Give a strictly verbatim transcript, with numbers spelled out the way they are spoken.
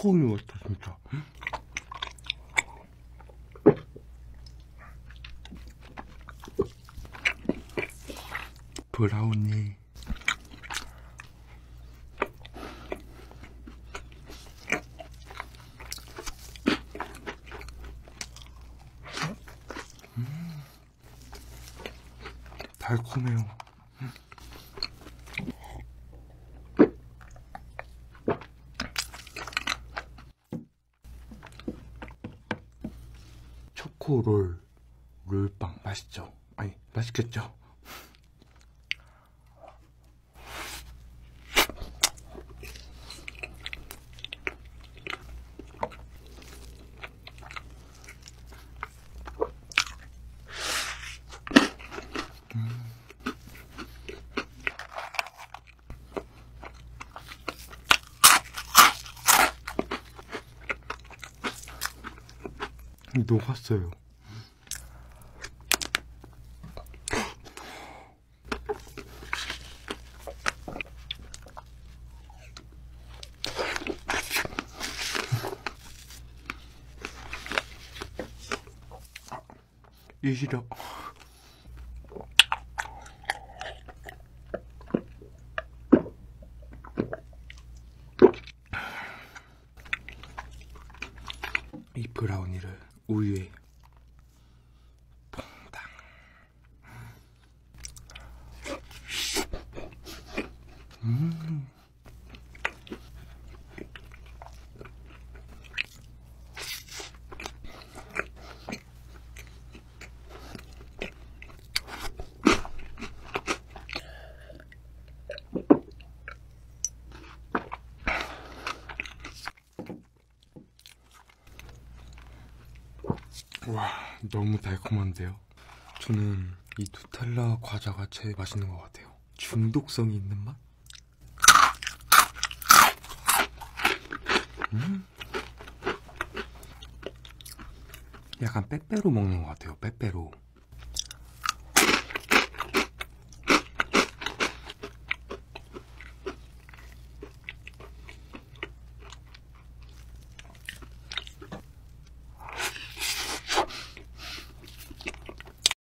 초코우유 같다 진짜. 브라우니. 음, 달콤해요. 초코롤, 롤빵 맛있죠? 아니, 맛있겠죠? 음. 녹았어요. 이 시력. 이 브라우니를 우유에 퐁당. 음. 와, 너무 달콤한데요? 저는 이 누텔라 과자가 제일 맛있는 것 같아요. 중독성이 있는 맛? 음. 약간 빼빼로 먹는 것 같아요. 빼빼로.